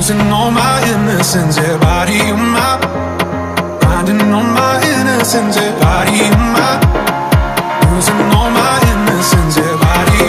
losing all my innocence, yeah, body on my, grinding on my innocence, yeah, body on my.